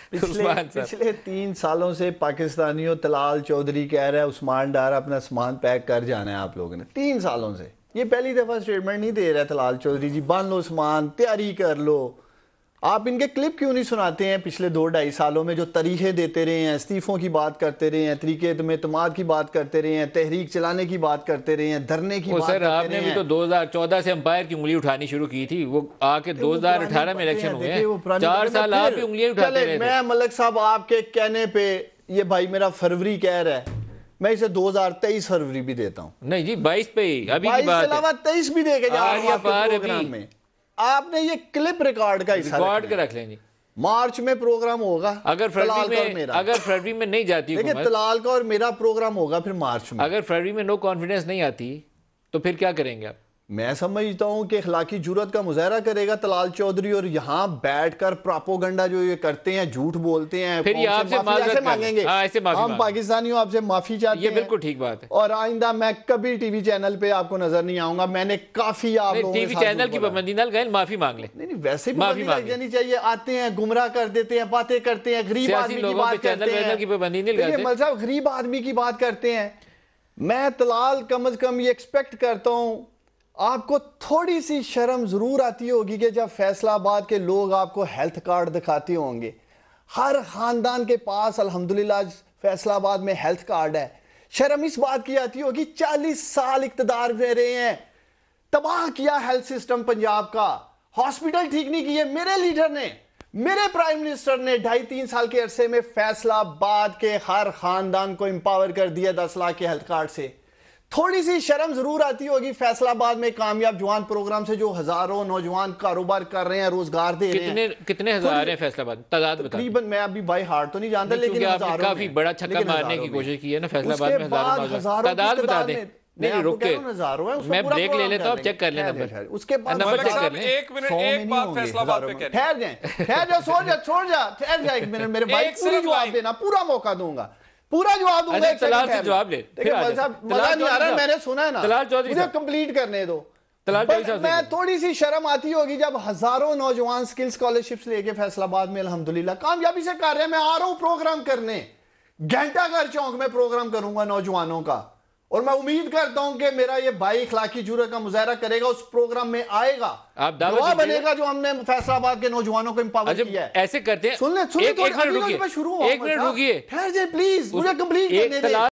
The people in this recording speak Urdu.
پچھلے 3 سالوں سے پاکستانیوں طلال چودھری کہہ رہا ہے عثمان ڈار اپنا سامان پیک کر جانا ہے آپ لوگوں نے. 3 سالوں سے یہ پہلی دفعہ سٹیٹمنٹ نہیں دے رہا ہے طلال چودھری جی. باندھ لو سامان, تیاری کر لو. آپ ان کے کلپ کیوں نہیں سناتے ہیں پچھلے 2-2.5 سالوں میں جو طریقے دیتے رہے ہیں, استعفوں کی بات کرتے رہے ہیں, طریقے اعتماد کی بات کرتے رہے ہیں, تحریک چلانے کی بات کرتے رہے ہیں, دھرنے کی بات کرتے رہے ہیں. آپ نے بھی تو 2014 سے امپائر کی انگلی اٹھانی شروع کی تھی, وہ آ کے 2018 میں الیکشن ہوئے ہیں, 4 سال آپ بھی انگلیاں اٹھاتے رہے تھے. میں ملک صاحب آپ کے کہنے پہ یہ بھائی میرا فروری کہہ رہا ہے, میں اسے 2023 فروری بھی دیتا ہوں. نہیں جی 22 پہ ہی ابھی کی 22 بات کے علاوہ 23 بھی دے کے جا رہا ہوں آپ کے پروگرام میں. آپ نے یہ کلپ ریکارڈ کا حصہ ریکارڈ کے رکھ لیں جی. مارچ میں پروگرام ہوگا اگر فروری میں نہیں جاتی دیکھیں طلال کا اور میرا پروگرام ہوگا پھر مارچ میں. اگر فروری میں نو کانفیڈنس نہیں آتی تو پھر کیا کریں گے آپ؟ میں سمجھتا ہوں کہ اخلاقی جرات کا مظاہرہ کرے گا طلال چودھری, اور یہاں بیٹھ کر پراپوگنڈا جو یہ کرتے ہیں, جھوٹ بولتے ہیں, پھر یہ آپ سے معذرت مانگیں گے. ہم پاکستانیوں آپ سے معافی چاہتے ہیں. یہ بالکل ٹھیک بات ہے. اور آئندہ میں کبھی ٹی وی چینل پہ آپ کو نظر نہیں آؤں گا. میں نے کافی آپ لوگوں ٹی وی چینل کی پابندی نہ لگائیں, معافی مانگ لیں. نہیں ویسے بھی پابندی لگ جانی چاہیے. آتے ہیں گمراہ کر دیتے ہیں, باتیں کرتے ہیں, غریب آدمی کی بات کرتے ہیں. مطلب غریب آدمی کی بات کرتے ہیں. میں طلال کم از کم یہ ایکسپیکٹ کرتا ہوں آپ کو تھوڑی سی شرم ضرور آتی ہوگی کہ جب فیصلہ آباد کے لوگ آپ کو ہیلتھ کارڈ دکھاتے ہوں گے. ہر خاندان کے پاس الحمدللہ فیصلہ آباد میں ہیلتھ کارڈ ہے. شرم اس بات کی آتی ہوگی 40 سال اقتدار میں رہے ہیں, تباہ کیا ہیلتھ سسٹم پنجاب کا, ہاسپٹل ٹھیک نہیں کیے میرے لیڈر نے, میرے پرائم منسٹر نے. 2.5-3 سال کے عرصے میں فیصلہ آباد کے ہر خاندان کو امپاور کر دیا 10 لاکھ کے ہیلتھ کارڈ سے. تھوڑی سی شرم ضرور آتی ہوگی فیصلہ آباد میں کامیاب جوان پروگرام سے جو ہزاروں نوجوان کاروبار کر رہے ہیں, روزگار دے رہے ہیں. کتنے ہزار ہیں فیصلہ آباد تعداد بتا؟ تقریباً میں ابھی بائی ہارٹ تو نہیں جانتا, لیکن آپ نے کافی بڑا چھکا مارنے کی کوشش کی ہے نا فیصلہ آباد میں. تعداد بتا دیں. نہیں رک کے میں بریک لے لیتا ہوں, آپ چیک کر لیں نمبر. اس کے بعد نمبر چیک کر لیں. ایک منٹ ایک بات فیصلہ آباد پہ کہہ ٹھہر جائیں, ٹھہر جا, چھوڑ جا ٹھہر جا ایک منٹ. میرے بھائی پوری جواب دینا, پورا موقع دوں گا, پورا جواب دوں گا. طلال سے جواب لے. مزہ نہیں آ رہا, میں نے سنا ہے نا, مجھے کمپلیٹ کرنے دو. میں تھوڑی سی شرم آتی ہوگی جب ہزاروں نوجوان سکل سکالرشپس لے کے فیصل آباد میں الحمدللہ کامیابی سے کر رہے ہیں. میں آ رہا ہوں پروگرام کرنے, گھنٹہ گھر چونک میں پروگرام کروں گا نوجوانوں کا, اور میں امید کرتا ہوں کہ میرا یہ بھائی اخلاقی جرات کا مظاہرہ کرے گا, اس پروگرام میں آئے گا, گواہ بنے گا جو ہم نے فیصل آباد کے نوجوانوں کو امپاور کیا ہے. ایسے کرتے ہیں. سن لیں, ایک منٹ رکیے, ٹھہر جائے پلیز, مجھے کمپلیٹ کرنے دیں.